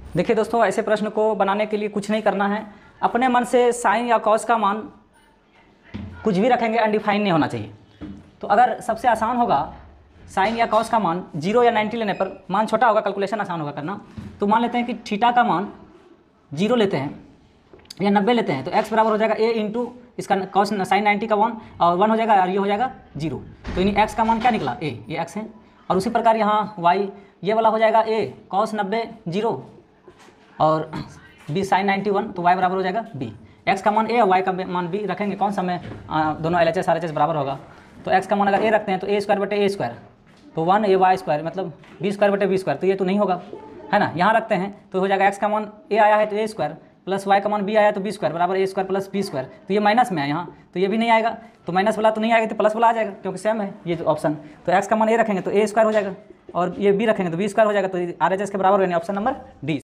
देखिए दोस्तों, ऐसे प्रश्न को बनाने के लिए कुछ नहीं करना है, अपने मन से साइन या कॉस का मान कुछ भी रखेंगे, अनडिफाइन नहीं होना चाहिए। तो अगर सबसे आसान होगा साइन या कॉस का मान 0 या 90 लेने पर मान छोटा होगा, कैलकुलेशन आसान होगा करना। तो मान लेते हैं कि थीटा का मान 0 लेते हैं या 90 लेते हैं, तो x बराबर हो जाएगा a इंटू इसका कॉस साइन 90 का 1 और 1 हो जाएगा और ये हो जाएगा 0। तो यानी x का मान क्या निकला, a, ये x है। और उसी प्रकार यहाँ y ये वाला हो जाएगा a कॉस 90 0 और b साइन 91, तो y बराबर हो जाएगा b। x का मान a और y का मान b रखेंगे, कौन सा में दोनों LHS RHS बराबर होगा। तो x का मान अगर a रखते हैं तो a स्क्वायर बटे a स्क्वायर, तो 1 a y स्क्वायर मतलब b स्क्वायर बटे b स्क्वायर, तो ये तो नहीं होगा, है ना। यहाँ रखते हैं तो हो जाएगा x का मान a आया है तो a स्क्वायर प्लस y का मान b आया तो b स्क्वायर बराबर a square plus b square. तो ये माइनस में है यहाँ, तो ये भी नहीं आएगा, तो माइनस वाला तो नहीं आएगा, तो प्लस वाला आ जाएगा क्योंकि सेम है ये ऑप्शन। तो x का मान a रखेंगे तो a स्क्वायर हो जाएगा और ये b रखेंगे तो b स्क्वायर हो जाएगा, तो RHS के बराबर यानी ऑप्शन नंबर डी।